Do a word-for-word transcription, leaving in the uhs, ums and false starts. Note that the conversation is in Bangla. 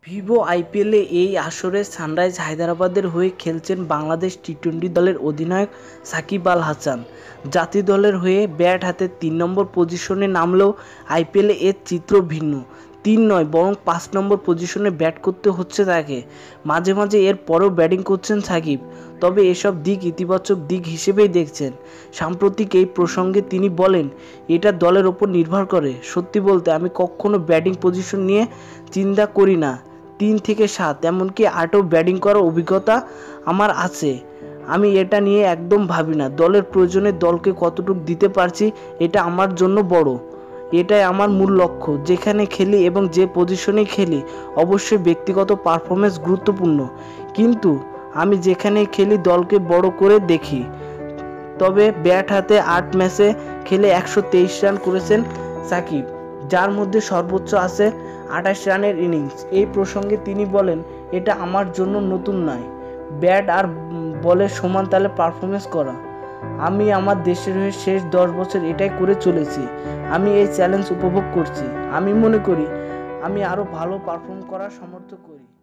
ভিভো আইপিএলে এই আসরে সানরাইজ হায়দরাবাদের হয়ে খেলছেন বাংলাদেশ টি টোয়েন্টি দলের অধিনায়ক সাকিব আল হাসান। জাতীয় দলের হয়ে ব্যাট হাতে তিন নম্বর পজিশনে নামলেও আইপিএলে এর চিত্র ভিন্ন। তিন নয় বরং পাঁচ নম্বর পজিশনে ব্যাট করতে হচ্ছে তাকে। মাঝে মাঝে এর পরেও ব্যাটিং করছেন সাকিব, তবে এসব দিক ইতিবাচক দিক হিসেবেই দেখছেন। সাম্প্রতিক এই প্রসঙ্গে তিনি বলেন, এটা দলের ওপর নির্ভর করে। সত্যি বলতে আমি কখনো ব্যাটিং পজিশন নিয়ে চিন্তা করি না। তিন থেকে সাত এমনকি আটও ব্যাটিং করার অভিজ্ঞতা আমার আছে। আমি এটা নিয়ে একদম ভাবি না। দলের প্রয়োজনে দলকে কতটুকু দিতে পারছি এটা আমার জন্য বড়। এটাই আমার মূল লক্ষ্য। যেখানে খেলি এবং যে পজিশনে খেলি অবশ্যই ব্যক্তিগত পারফরমেন্স গুরুত্বপূর্ণ, কিন্তু আমি যেখানে খেলি দলকে বড় করে দেখি। তবে ব্যাট হাতে আট ম্যাচে খেলে একশো তেইশ রান করেছেন সাকিব, যার মধ্যে সর্বোচ্চ আছে আঠাশ রানের ইনিংস। এই প্রসঙ্গে তিনি বলেন, এটা আমার জন্য নতুন নয়, ব্যাট আর বলের সমান তালে পারফরমেন্স করা। আমি আমার দেশের হয়ে শেষ দশ বছর এটাই করে চলেছি। আমি এই চ্যালেঞ্জ উপভোগ করছি। আমি মনে করি আমি আরও ভালো পারফর্ম করার সামর্থ্য করি।